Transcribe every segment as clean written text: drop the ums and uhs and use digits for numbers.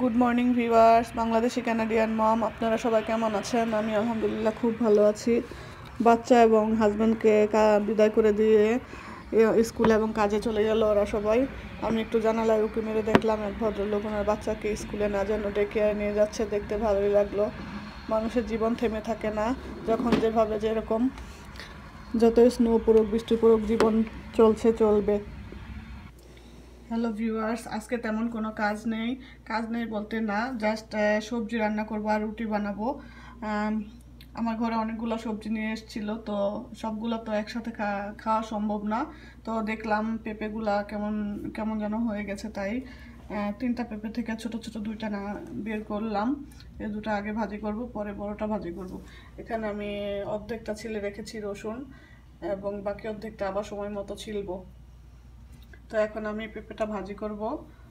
Good morning viewers, Bangladeshi Canadian mom. আপনারা সবাই কেমন আছেন? আমি আলহামদুলিল্লাহ খুব ভালো আছি। বাচ্চা এবং হাজব্যান্ডকে বিদায় করে দিয়ে স্কুলে এবং কাজে চলে গেল ওরা সবাই। আমি একটু জানালায় উঁকি মেরে দেখলাম এক ভদ্রলোক ওনার বাচ্চাকে স্কুলে না যেন ডেকে নিয়ে যাচ্ছে। দেখতে ভালোই লাগলো। মানুষের জীবন থেমে থাকে না, যখন যেভাবে যেরকম যতই স্নো পড়ুক বৃষ্টি পড়ুক জীবন চলবে। হ্যালো ভিউয়ার্স, আজকে তেমন কোনো কাজ নেই বলতে না, জাস্ট সবজি রান্না করবো আর রুটি বানাবো। আমার ঘরে অনেকগুলো সবজি নিয়ে এসেছিলো, তো সবগুলো তো একসাথে খাওয়া সম্ভব না। তো দেখলাম পেঁপেগুলা কেমন কেমন যেন হয়ে গেছে, তাই 3টা পেঁপে থেকে ছোট ছোট 2টা না বের করলাম। এই 2টা আগে ভাজি করব, পরে বড়টা ভাজি করব। এখানে আমি অর্ধেকটা ছিলে রেখেছি রসুন, এবং বাকি অর্ধেকটা আবার সময় মতো ছিলবো। তো এখন আমি পেঁপেটা ভাজি করব।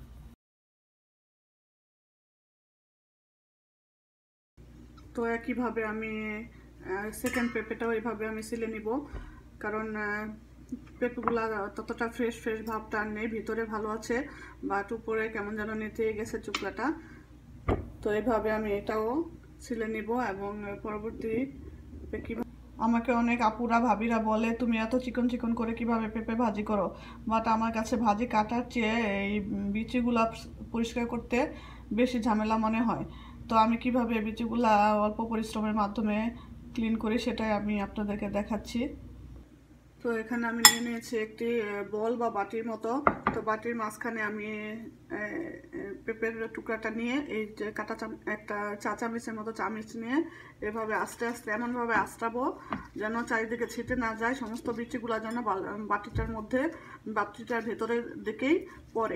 তো একইভাবে আমি সেকেন্ড পেঁপেটাও এইভাবে আমি ছিলে নিব, কারণ পেঁপেগুলা ততটা ফ্রেশ ভাবটা আর নেই, ভিতরে ভালো আছে বাট উপরে কেমন যেন নেতিয়ে গেছে চুকলাটা। তো এইভাবে আমি এটাও ছিলে নিব। এবং পরবর্তী আমাকে অনেক আপুরা ভাবিরা বলে, তুমি এত চিকন চিকন করে কিভাবে পেঁপে ভাজি করো, বাট আমার কাছে ভাজি কাটার চেয়ে এই বিচিগুলা পরিষ্কার করতে বেশি ঝামেলা মনে হয়। তো আমি কিভাবে বিচিগুলা অল্প পরিশ্রমের মাধ্যমে ক্লিন করি সেটাই আমি আপনাদেরকে দেখাচ্ছি। তো এখানে আমি নিয়ে নিয়েছি একটি বল বা বাটির মতো। তো বাটির মাঝখানে আমি পেঁপের টুকরাটা নিয়ে এই যে একটা চা চামচের মতো চামচ নিয়ে এভাবে আস্তে আস্তে এমনভাবে আস্তাবো যেন চারিদিকে ছিটে না যায়, সমস্ত বিচিগুলো যেন বাটিটার ভেতরের দিকেই পড়ে।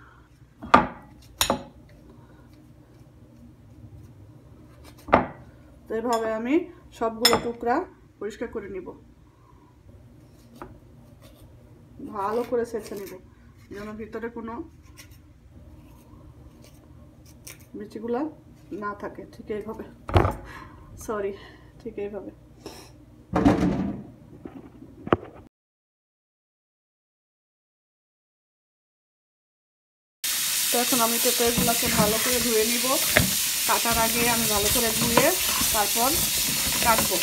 তো এভাবে আমি সবগুলো টুকরা পরিষ্কার করে নিব, ভালো করে ছেঁচে নিব যেন ভিতরে কোনো বিচিগুলা না থাকে। ঠিক এইভাবে তো এখন আমি পেঁপেগুলোকে ভালো করে ধুয়ে নিব। কাটার আগে আমি ভালো করে ধুয়ে তারপর কাটবো।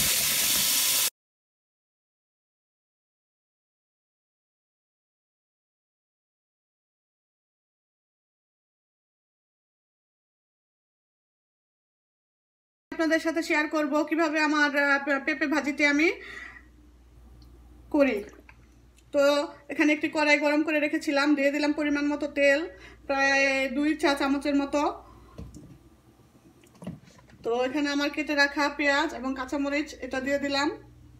আপনাদের সাথে শেয়ার করব কিভাবে আমার পেঁপে ভাজিটি আমি করি। তো এখানে একটি কড়াই গরম করে রেখেছিলাম, দিয়ে দিলাম পরিমাণ মতো তেল, প্রায় 2 চা চামচের মতো। তো এখানে আমার কেটে রাখা পেঁয়াজ এবং কাঁচামরিচ এটা দিয়ে দিলাম।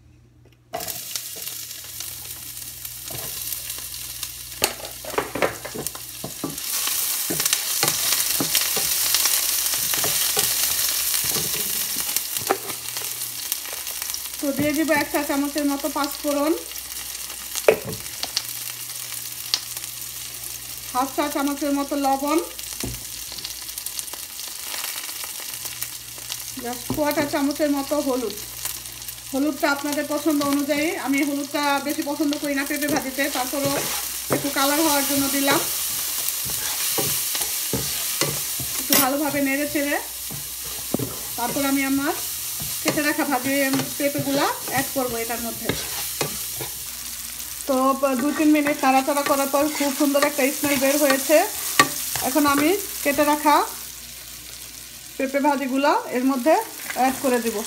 তো দিয়ে দিব 1 চা চামচের মতো পাঁচফোড়ন, 1/2 চা চামচের মতো লবণ, 1/4 চামচের মতো হলুদটা আপনাদের পছন্দ অনুযায়ী। আমি হলুদটা বেশি পছন্দ করি না পেঁপে ভাজিতে, তারপরও একটু কালার হওয়ার জন্য দিলাম। একটু ভালোভাবে নেড়ে চেড়ে তারপর আমি আমার কেটে রাখা পেঁপেগুলা অ্যাড করবো এটার মধ্যে। তো 2-3 মিনিট নাড়াচাড়া করার পর খুব সুন্দর একটা স্মেল বের হয়েছে। এখন আমি কেটে রাখা পেঁপে ভাজিগুলো এর মধ্যে অ্যাড করে দিব।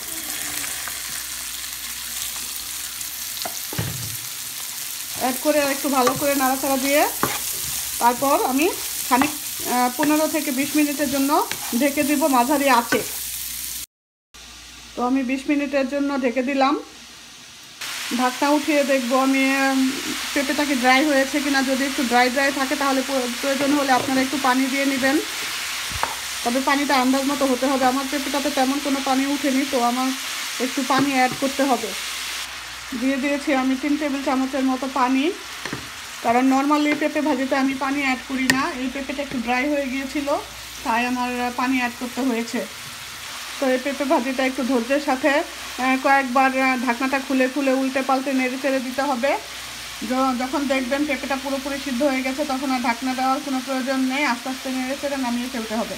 অ্যাড করে একটু ভালো করে নাড়াচাড়া দিয়ে তারপর আমি খানিক 15 থেকে 20 মিনিটের জন্য ঢেকে দিব মাঝারি আঁচে। তো আমি 20 মিনিটের জন্য ঢেকে দিলাম। ঢাকনা উঠিয়ে দেখবো আমি পেঁপেটা কি ড্রাই হয়েছে কিনা। যদি একটু ড্রাই থাকে তাহলে প্রয়োজন হলে আপনারা একটু পানি দিয়ে নেবেন, তবে পানিটা আন্দাজ মতো হতে হবে। আমার পেঁপেটাতে তেমন কোনো পানি উঠেনি, তো আমার একটু পানি অ্যাড করতে হবে। দিয়ে দিয়েছি আমি 3 টেবিল চামচের মতো পানি, কারণ নর্মালি পেঁপে ভাজিতে আমি পানি অ্যাড করি না। এই পেঁপেটা একটু ড্রাই হয়ে গিয়েছিল, তাই আমার পানি অ্যাড করতে হয়েছে। তো এই পেঁপে ভাজিটা একটু ধৈর্যের সাথে কয়েকবার ঢাকনাটা খুলে উল্টে পাল্টে নেড়ে চেড়ে দিতে হবে। যখন দেখবেন পেঁপেটা পুরোপুরি সিদ্ধ হয়ে গেছে তখন আর ঢাকনা দেওয়ার কোনো প্রয়োজন নেই, আস্তে আস্তে নেড়ে চেড়ে নামিয়ে ফেলতে হবে।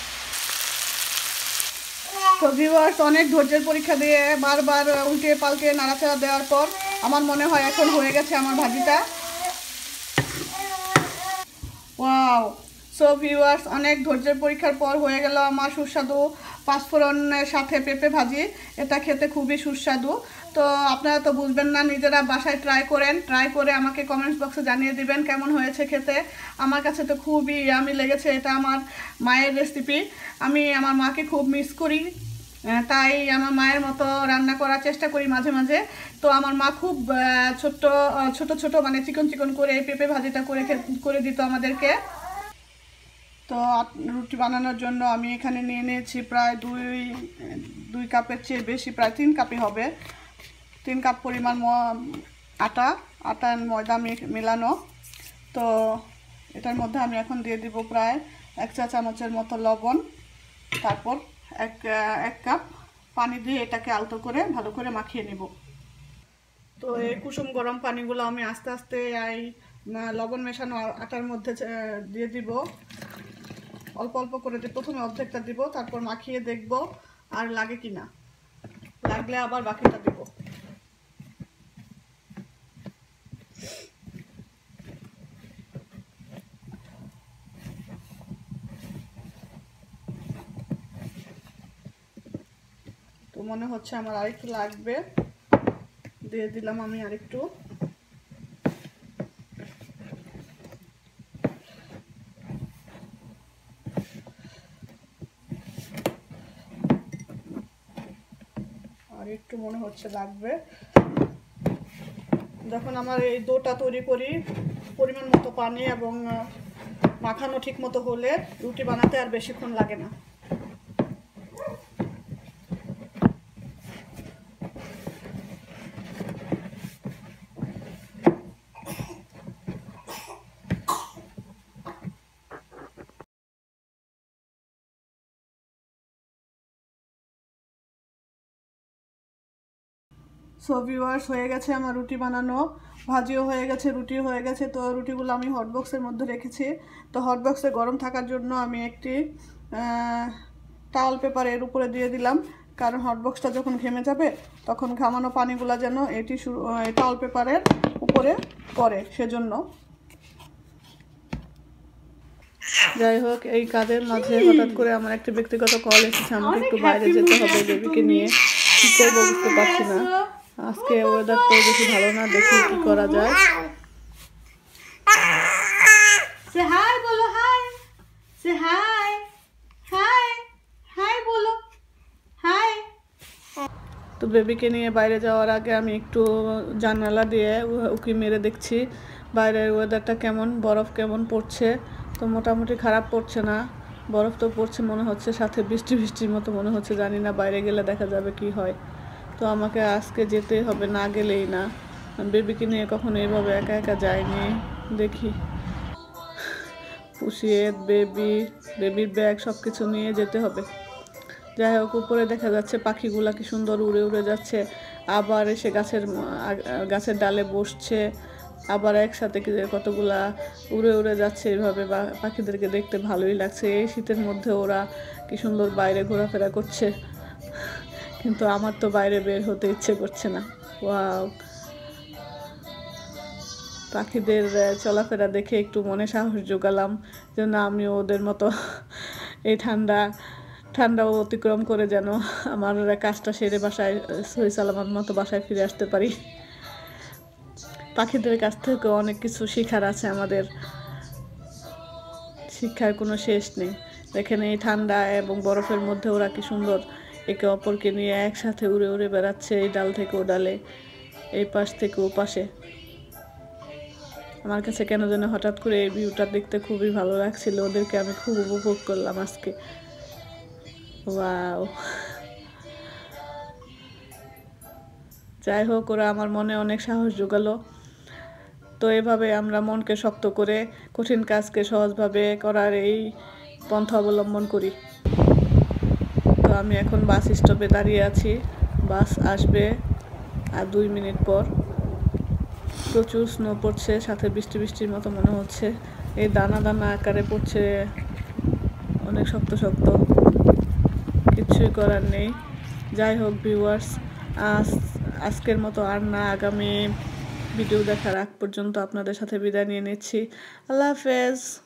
তো ভিউয়ার্স, অনেক ধৈর্যের পরীক্ষা দিয়ে বারবার উল্টে পাল্টে নাড়াচাড়া দেওয়ার পর আমার মনে হয় এখন হয়ে গেছে আমার ভাজিটা। ওয়াও! সো ভিউয়ার্স, অনেক ধৈর্যের পরীক্ষার পর হয়ে গেল আমার সুস্বাদু পাঁচফোড়নের সাথে পেঁপে ভাজি। এটা খেতে খুবই সুস্বাদু। তো আপনারা তো বুঝবেন না, নিজেরা বাসায় ট্রাই করেন, ট্রাই করে আমাকে কমেন্টস বক্সে জানিয়ে দিবেন কেমন হয়েছে খেতে। আমার কাছে তো খুবই ইয়ামি লেগেছে। এটা আমার মায়ের রেসিপি। আমি আমার মাকে খুব মিস করি, তাই আমার মায়ের মতো রান্না করার চেষ্টা করি মাঝে মাঝে। তো আমার মা খুব ছোট ছোট ছোট মানে চিকন চিকন করে এই পেঁপে ভাজিটা করে দিত আমাদেরকে। তো রুটি বানানোর জন্য আমি এখানে নিয়ে নিয়েছি প্রায় দুই কাপের চেয়ে বেশি, প্রায় 3 কাপই হবে। 3 কাপ পরিমাণ আটা আর ময়দা মেলানো। তো এটার মধ্যে আমি এখন দিয়ে দিব প্রায় 1 চা চামচের মতো লবণ, তারপর এক কাপ পানি দিয়ে এটাকে আলতো করে ভালো করে মাখিয়ে নেব। তো এই কুসুম গরম পানিগুলো আমি আস্তে আস্তে এই লবণ মেশানো আটার মধ্যে দিয়ে দিব। অল্প অল্প করে প্রথমে অর্ধেকটা দিব, তারপর মাখিয়ে দেখব আর লাগে কিনা, লাগলে আবার বাকিটা দিব। তো মনে হচ্ছে আমার আরেকটু লাগবে, দিয়ে দিলাম আমি আরেকটু। আর একটু মনে হচ্ছে লাগবে। যখন আমার এই ডোটা তৈরি করি পরিমাণ মতো পানি এবং মাখানো ঠিক মতো হলে রুটি বানাতে আর বেশিক্ষণ লাগে না। সো ভিউয়ার্স, হয়ে গেছে আমার রুটি বানানো, ভাজিও হয়ে গেছে, রুটিও হয়ে গেছে। তো রুটিগুলো আমি হটবক্সের মধ্যে রেখেছি। তো হটবক্সে গরম থাকার জন্য আমি একটি টাওয়াল পেপার এর উপরে দিয়ে দিলাম, কারণ হটবক্সটা যখন ঘেমে যাবে তখন ঘামানো পানিগুলো যেন এই টাওয়াল পেপারের উপরে পড়ে, সেজন্য। যাই হোক, এই কাজের মাঝে হঠাৎ করে আমার একটা ব্যক্তিগত কল এসেছে। আমাকে একটু বাইরে যেতে হবে বেবিকে নিয়ে। কী করবো বুঝতে পারছি না। আজকে ওয়েদারটাও বেশি ভালো না, দেখি কি করা যায়। সে হাই বলো, hi, say hi, hi, hi বলো, হাই। তো বেবিকে নিয়ে বাইরে যাওয়ার আগে আমি একটু জানালা দিয়ে উঁকি মেরে দেখছি বাইরের ওয়েদারটা কেমন, বরফ কেমন পড়ছে। তো মোটামুটি খারাপ পড়ছে না, বরফ তো পড়ছে মনে হচ্ছে, সাথে বৃষ্টির মতো মনে হচ্ছে। জানি না, বাইরে গেলে দেখা যাবে কি হয়। তো আমাকে আজকে যেতে হবে, না গেলেই না। বেবিকে নিয়ে কখনো এভাবে একা একা যাইনি, দেখি পুষিয়ে বেবির ব্যাগ সব কিছু নিয়ে যেতে হবে। যাই হোক, উপরে দেখা যাচ্ছে পাখিগুলা কি সুন্দর উড়ে উড়ে যাচ্ছে, আবার এসে গাছের ডালে বসছে, আবার একসাথে কতগুলা উড়ে উড়ে যাচ্ছে। এভাবে পাখিদেরকে দেখতে ভালোই লাগছে। এই শীতের মধ্যে ওরা কি সুন্দর বাইরে ঘোরাফেরা করছে, কিন্তু আমার তো বাইরে বের হতে ইচ্ছে করছে না। ওয়াও! পাখিদের চলাফেরা দেখে একটু মনে সাহস জোগালাম যেন আমি ওদের মতো এই ঠান্ডাও অতিক্রম করে যেন আমার কাজটা সেরে বাসায় সহি সালামত মতো বাসায় ফিরে আসতে পারি। পাখিদের কাছ থেকে অনেক কিছু শেখার আছে আমাদের, শিক্ষার কোনো শেষ নেই। দেখেন, এই ঠান্ডা এবং বরফের মধ্যে ওরা কি সুন্দর একে অপরকে নিয়ে একসাথে উড়ে উড়ে বেড়াচ্ছে, এই ডাল থেকে ও ডালে, এই পাশ থেকে ও পাশে। আমার কাছে কেন যেন হঠাৎ করে এই ভিউটা দেখতে খুবই ভালো লাগছিল। ওদেরকে আমি খুব উপভোগ করলাম আজকে। ওয়াও! যাই হোক, ওরা আমার মনে অনেক সাহস জোগালো। তো এভাবে আমরা মনকে শক্ত করে কঠিন কাজকে সহজভাবে করার এই পন্থা অবলম্বন করি। তো আমি এখন বাস স্টপে দাঁড়িয়ে আছি, বাস আসবে আর 2 মিনিট পর। প্রচুর স্নো পড়ছে, সাথে বৃষ্টি বৃষ্টির মতো মনে হচ্ছে। এই দানা দানা আকারে পড়ছে, অনেক শক্ত শক্ত, কিছুই করার নেই। যাই হোক ভিউয়ার্স, আজকের মতো আর না, আগামী ভিডিও দেখার আগ পর্যন্ত আপনাদের সাথে বিদায় নিয়ে নিচ্ছি। আল্লাহ হাফেজ।